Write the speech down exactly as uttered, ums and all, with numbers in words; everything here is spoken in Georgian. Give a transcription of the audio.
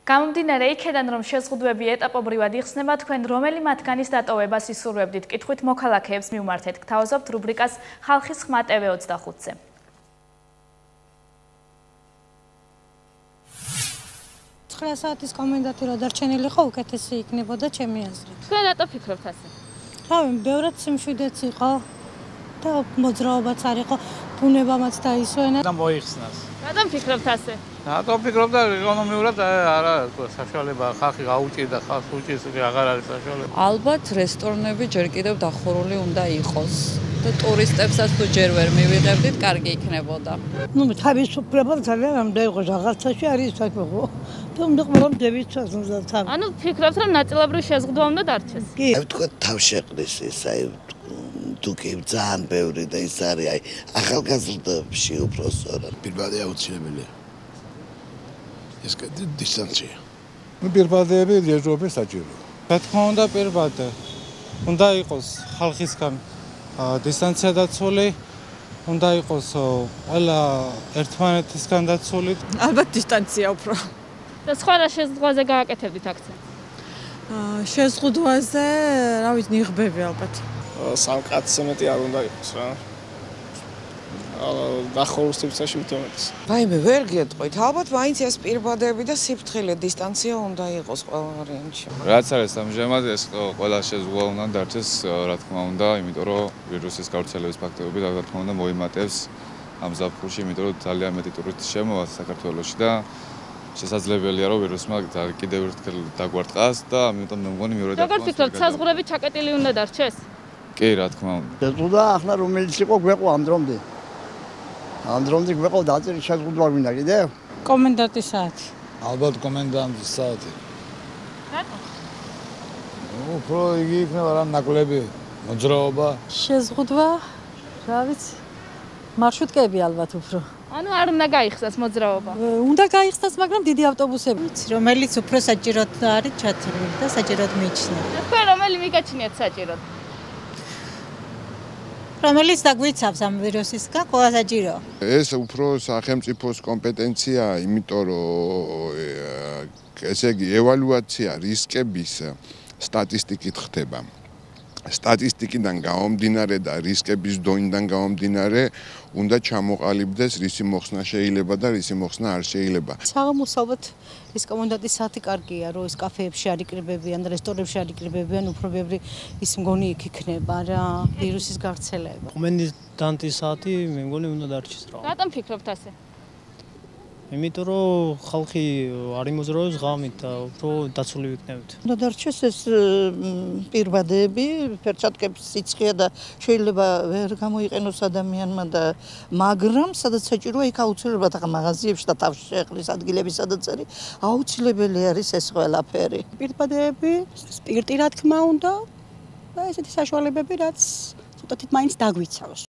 გამომდინარე იქედან, რომ შეზღუდვები ეტაპობრივად იხსნება, თქვენ რომელი მათგანის დატოვებას ისურვებდით? კითხვით მოქალაქეებს მივმართეთ. გთავაზობთ რუბრიკას ხალხის ხმა ტევ ოცდახუთზე. ცხრა საათის კომენდანტი რა დარჩენილი ხო უკეთესი იქნებოდა ჩემი აზრით. თქვენ რატო ფიქრობთ ასე? რავი, ბევრად სიმშვიდეც იყო და მოძრაობაც არ იყო, ბუნებამაც დაისვენა. და მოიხსნას. რატომ ფიქრობთ ასე? რატომ ფიქრობ და ეკონომიურად არ არის საშუალება, ხალხი გაუჭირდა, ხალხს უჭირს, აღარ არის საშუალება. ალბათ რესტორნები ჯერ კიდევ დახურული უნდა იყოს და ტურისტებსაც თუ ჯერ ვერ მივიღებდით, კარგი იქნებოდა. ნუ თავისუფლება ძალიან არ უნდა იყოს, რაღაცაში არის საქმე ხო? და უნდა ყველამ დევიცვას უნდა თავი. ანუ ფიქრობთ, რომ ნაწილობრივ შეზღუდვა უნდა დარჩეს? კი. აი თქვა თავშეყრის ეს აი თუ კი ძალიან ბევრი და ის არის აი ახალგაზრდებში უფრო სწორად. პირბადე აუცილებელია. ეს დისტანცია. ნუ პირბადეები ჯერჯერობით საჭიროა. რა თქმა უნდა, პირბადე. უნდა იყოს ხალხისგან დისტანცია დაცული, უნდა იყოს ყველა ერთმანეთისგან დაცული. ალბათ დისტანცია უფრო. და სხვა რა შეზღუდვაზე გააკეთებდით აქცენტს? შეზღუდვაზე, რა ვიცი, ნიღბები ალბათ. სამ კაცზე მეტი არ უნდა იყოს რა. დახურვის თვისაში უთომეთს. რაიმე ვერ გეტყვით, ალბათ მაინც ეს პირბადები და სიფრთხილე დისტანცია უნდა იყოს ყველა ვარიანტში. რაც არის ამჟამად ეს ყველა შეზღუდვა უნდა დარჩეს, რა თქმა უნდა, იმიტომ რომ ვირუსის გავრცელების ფაქტორები რა თქმა უნდა მოიმატებს ამ ზაფხულში, იმიტომ რომ ძალიან მეტი ტურისტი შემოვა საქართველოში და შესაძლებელია რომ ვირუსმა კიდევ ერთხელ დაგვარტყას და ამიტომ მე მგონი მეორე როგორ ფიქრობთ, საზღვრები ჩაკეტილი უნდა დარჩეს? კი, რა თქმა უნდა. შეზღუდვა ახლა რომელიც იყო გვეყო ამ დრომდე. ამ დრომდე გვეყო დაწერილი შეზღუდვა გვინდა კიდევ? კომენდანტის საათი. ალბათ კომენდანტის საათი. რატო? ნუ უფრო იგი იქნება რა ნაკლები მოძრაობა. შეზღუდვა, რა ვიცი, მარშრუტკები ალბათ უფრო. ანუ არ უნდა გაიხსნას მოძრაობა. უნდა გაიხსნას, მაგრამ დიდი ავტობუსები, რომელიც უფრო საჭიროდ არის ჩათვლილი და საჭიროდ მიიჩნევა. თქვენ რომელი მიგაჩნიათ საჭიროდ? რომელიც დაგვიცავს ამ ვირუსისგან, ყველა საჭირო. ეს უფრო სახელმწიფოს კომპეტენციაა, იმიტომ რომ ესე იგი ევალუაცია რისკების სტატისტიკით ხდება. სტატისტიკიდან გამომდინარე და რისკების დონიდან გამომდინარე უნდა ჩამოყალიბდეს რისი მოხსნა შეიძლება და რისი მოხსნა არ შეიძლება. საღამოს ალბათ ეს კომენდანტის საათი კარგია, რომ ეს კაფეებში არ იკრიბებიან, რესტორნებში არ იკრიბებიან, უფრო ბევრი ის მგონი იქ იქნება რა, ვირუსის გავრცელება. კომენდანტის საათი მე მგონი უნდა დარჩეს რა. რატომ ფიქრობთ ასე? იმიტომ რომ ხალხი არ იმოძრაობს ღამით და უფრო დაცული ვიქნებით. უნდა დარჩეს ეს პირბადეები, ფერჩატკების სიცხეა და შეიძლება ვერ გამოიყენოს ადამიანმა და მაგრამ სადაც საჭიროა იქ აუცილებლად ახლა მაღაზიებში და თავშეყრის ადგილები სადაც არის აუცილებელი არის ეს ყველაფერი. პირბადეები, სპირტი რა თქმა უნდა და ესეთი საშუალებები, რაც ცოტათით მაინც დაგვიცავს.